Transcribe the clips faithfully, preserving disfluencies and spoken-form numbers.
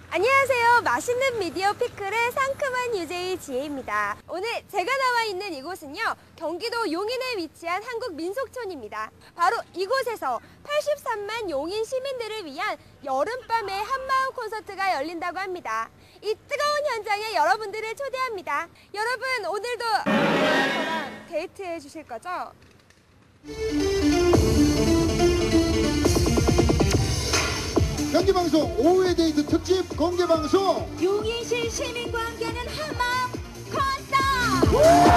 안녕하세요. 맛있는 미디어 피클의 상큼한 유제이 지혜입니다. 오늘 제가 나와 있는 이곳은요, 경기도 용인에 위치한 한국민속촌입니다. 바로 이곳에서 팔십삼만 용인 시민들을 위한 여름밤의 한마음 콘서트가 열린다고 합니다. 이 뜨거운 현장에 여러분들을 초대합니다. 여러분, 오늘도 저랑 데이트해 주실 거죠? 경기방송 오후의 데이트 특집 공개방송 용인시 시민과 함께하는 한마음 콘서트.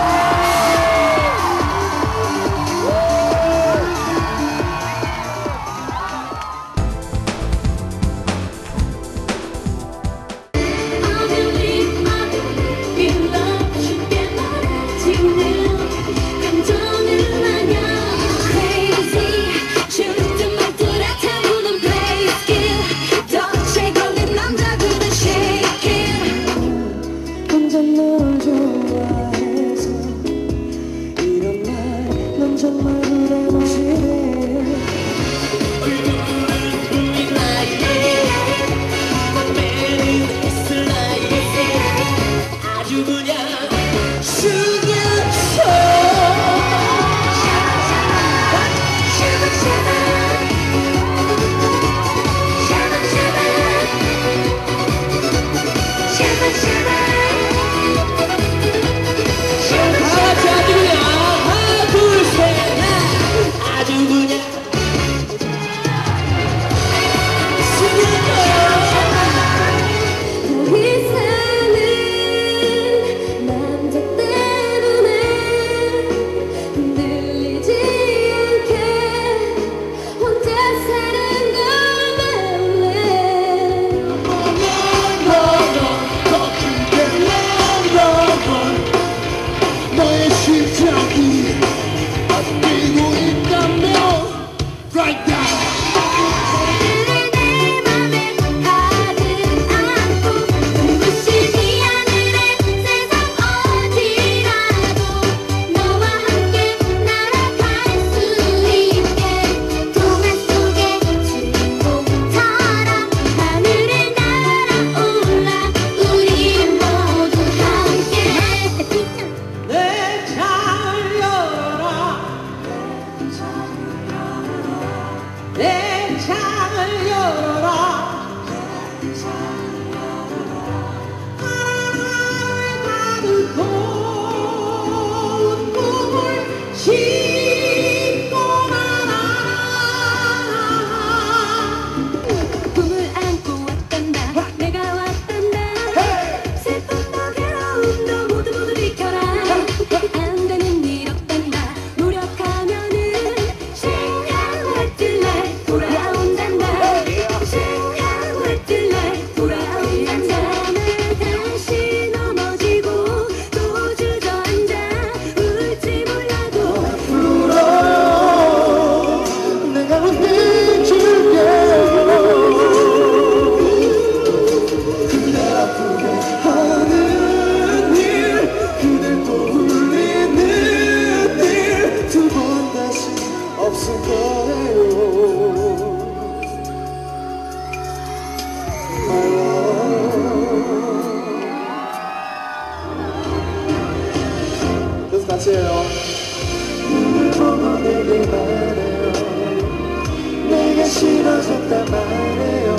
내가 싫어졌단 말해요.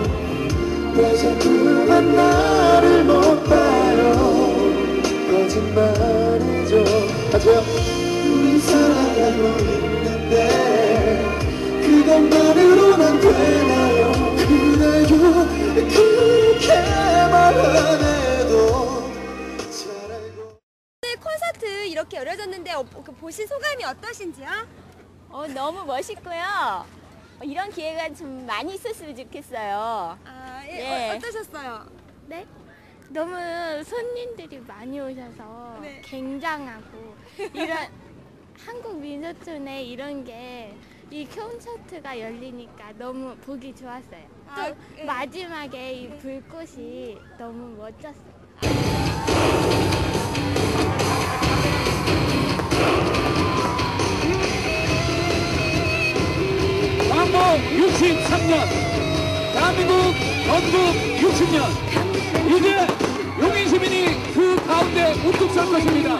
왜 자꾸만 나를 못 봐요. 거짓말이죠. 같이요. 우리 사랑하고 있는데 그것만으로는 되나요? 그나요 그렇게 말은 해도 잘 알고. 오늘 콘서트 이렇게 열려졌는데 어, 그 보신 소감이 어떠신지요? 어, 너무 멋있고요. 어, 이런 기회가 좀 많이 있었으면 좋겠어요. 아, 예, 네. 어, 어떠셨어요? 네? 너무 손님들이 많이 오셔서 네. 굉장하고 이런 한국 민속촌에 이런 게 이 콘서트가 열리니까 너무 보기 좋았어요. 또 아, 네. 마지막에 이 불꽃이 너무 멋졌어요. 광복 육십삼 년 대한민국 건국 육십 년 이제 용인 시민이 그 가운데 우뚝 설 것입니다.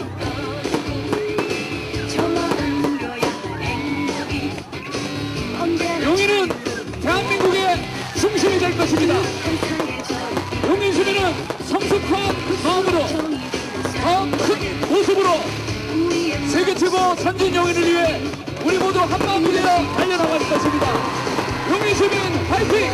용인은 대한민국의 중심이 될 것입니다. 용인 시민은 성숙한 마음으로 더 큰 모습으로 세계 최고 선진 용인을 위해 우리 모두 한마음이 되어 달려나갈 것입니다. 용인 시민 화이팅!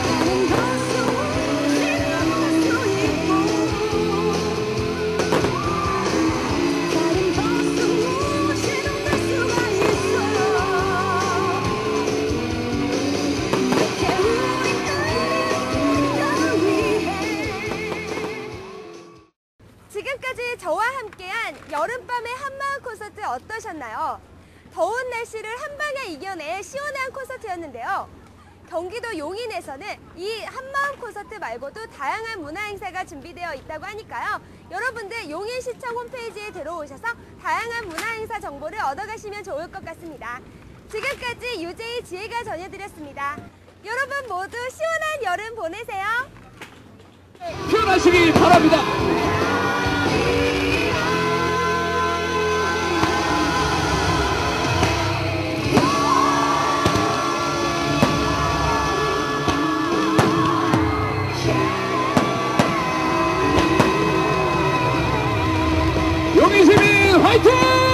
지금까지 저와 함께한 여름밤의 한마음 콘서트 어떠셨나요? 더운 날씨를 한방에 이겨내 시원한 콘서트였는데요. 경기도 용인에서는 이 한마음 콘서트 말고도 다양한 문화 행사가 준비되어 있다고 하니까요. 여러분들 용인시청 홈페이지에 들어오셔서 다양한 문화 행사 정보를 얻어가시면 좋을 것 같습니다. 지금까지 유제이 지혜가 전해드렸습니다. 여러분 모두 시원한 여름 보내세요. 표현하시기 바랍니다. 용인 시민 화이팅!